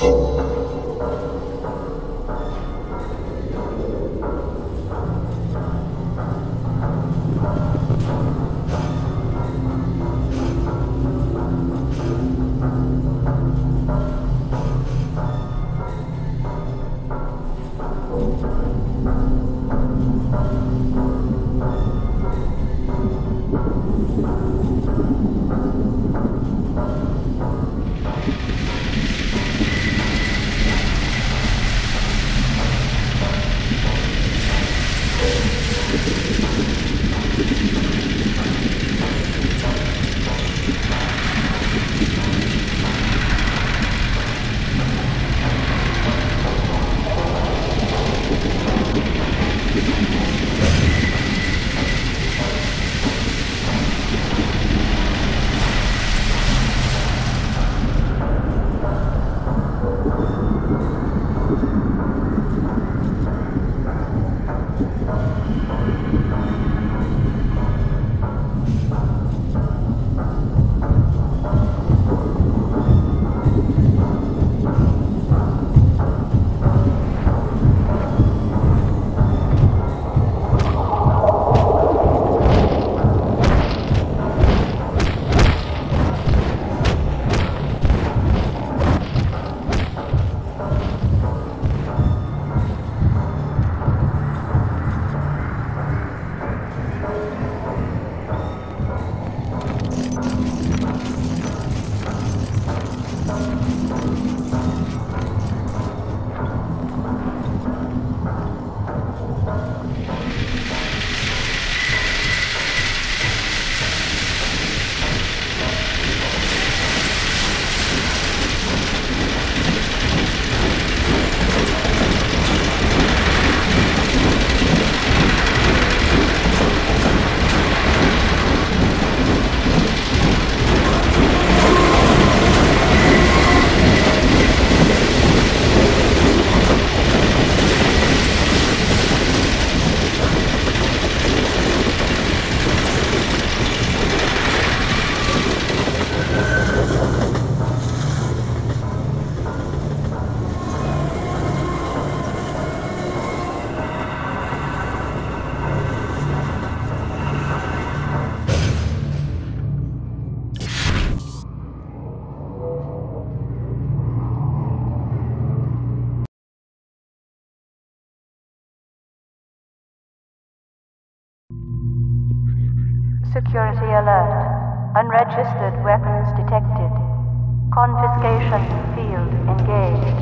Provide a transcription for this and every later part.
Security alert. Unregistered weapons detected. Confiscation field engaged.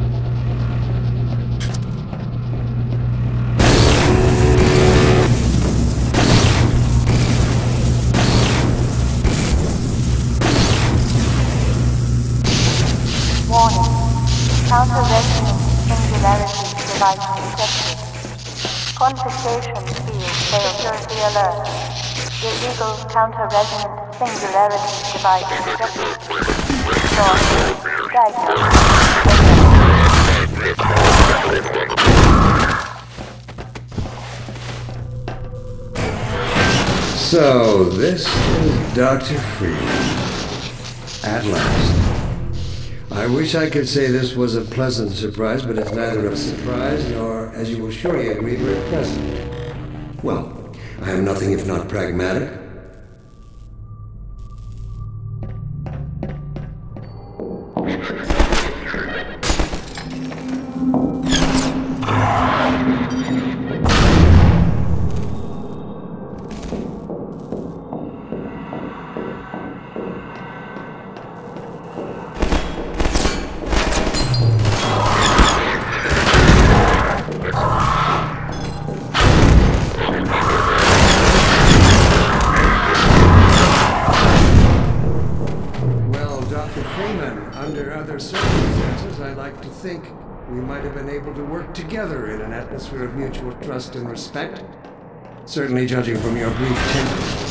Warning. Counter-resonance singularity device detected. Confiscation field failure. Security alert. Illegal counter-resonant singularity device detected. So, this is Dr. Freeman. At last. I wish I could say this was a pleasant surprise, but it's neither a surprise nor, as you will surely agree, very pleasant. Well, I am nothing if not pragmatic. Under other circumstances, I like to think we might have been able to work together in an atmosphere of mutual trust and respect. Certainly judging from your brief tenure.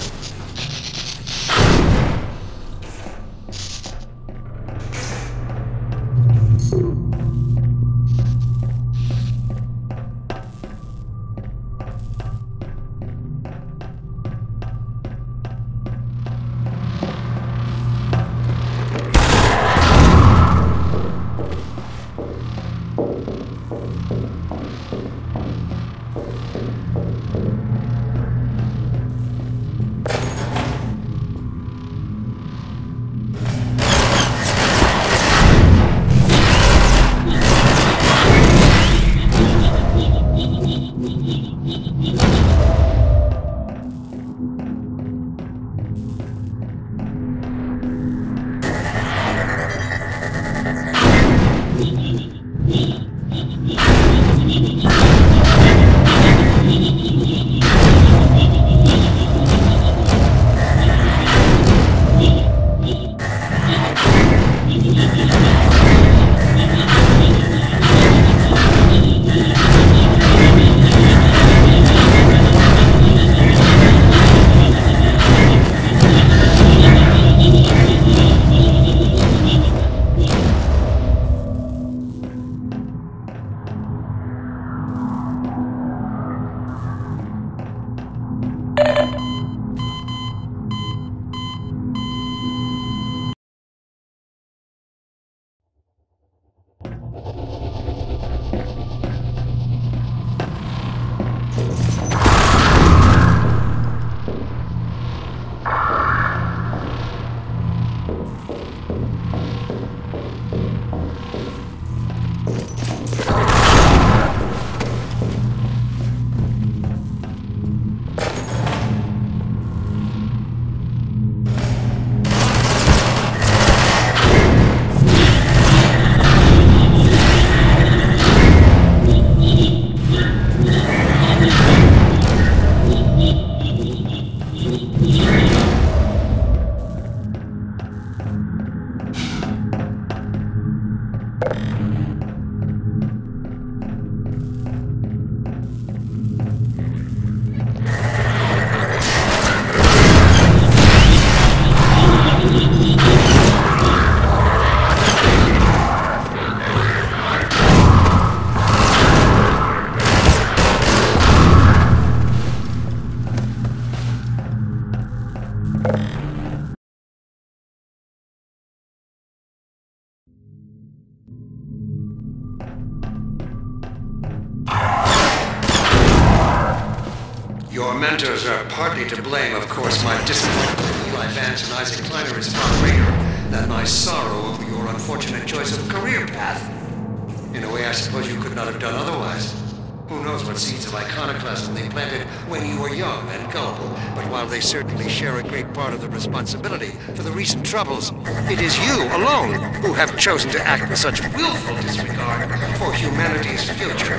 tormentors are partly to blame, of course. My disappointment with Eli Vance and Isaac Kleiner is far greater than my sorrow over your unfortunate choice of career path. In a way, I suppose you could not have done otherwise. Who knows what seeds of iconoclasm they planted when you were young and gullible. But while they certainly share a great part of the responsibility for the recent troubles, it is you alone who have chosen to act with such willful disregard for humanity's future.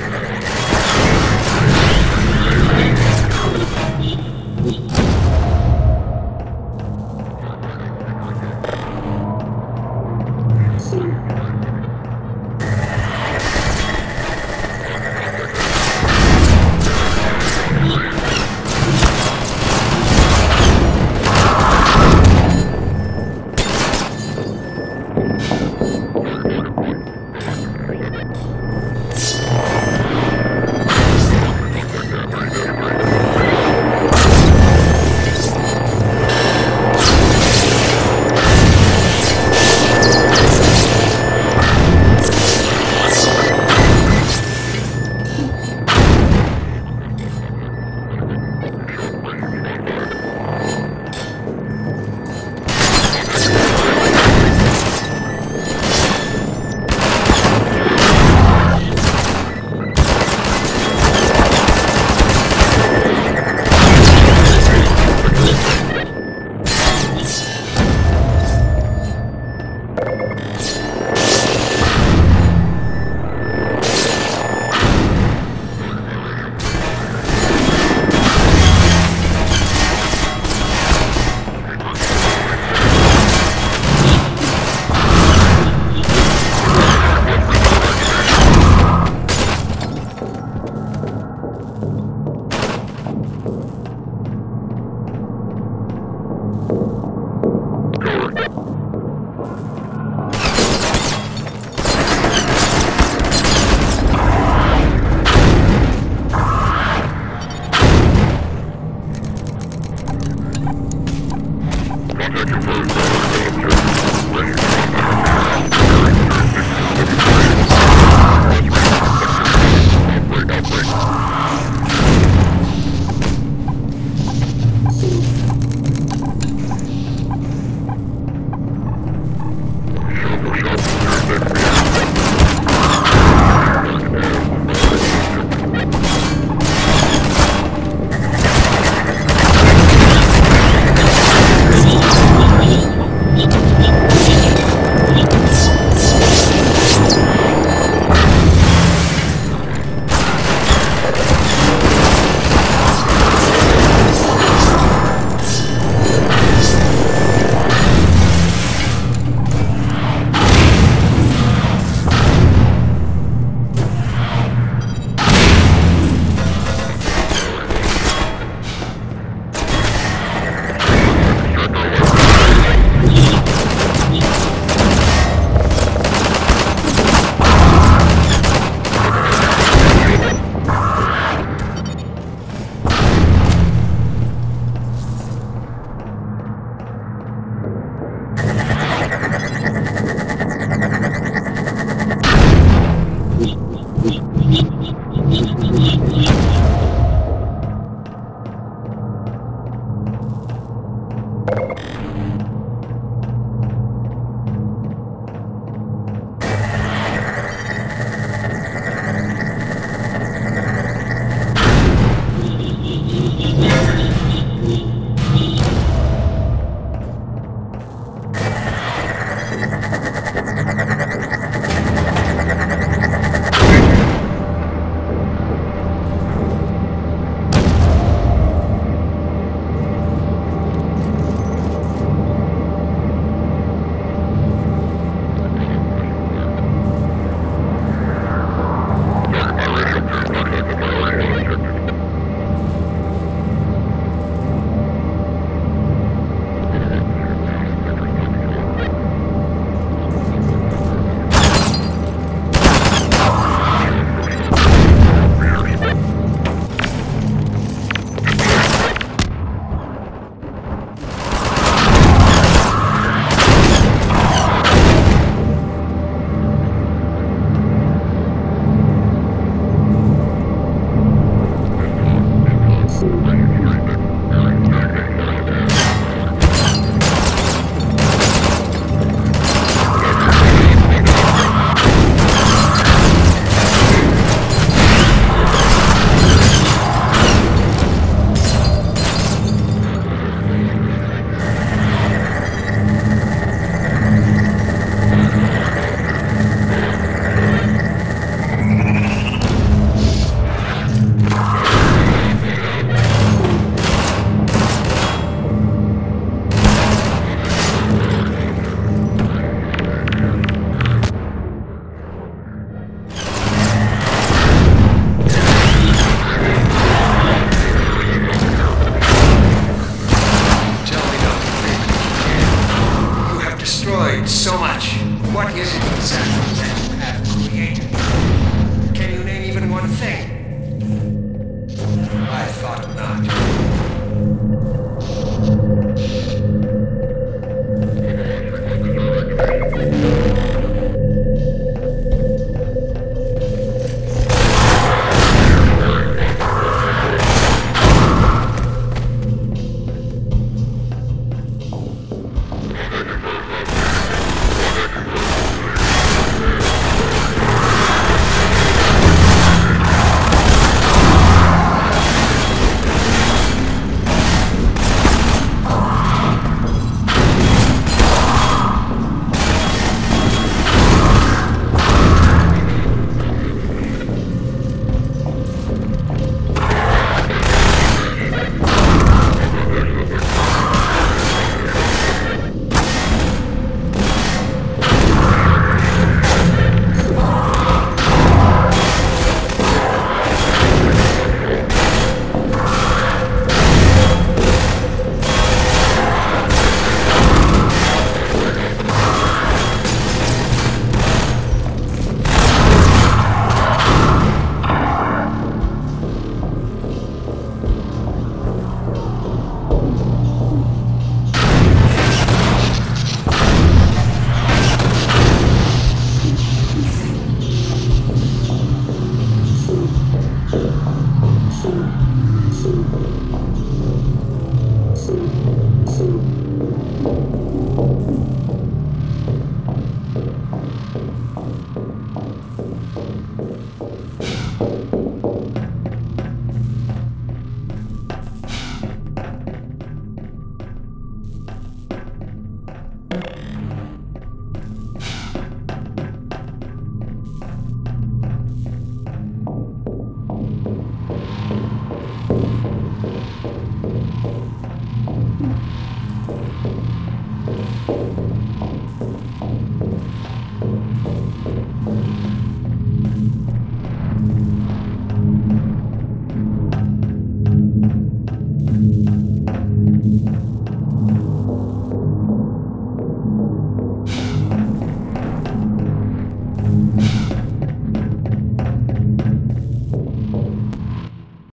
What is it exactly that you have created?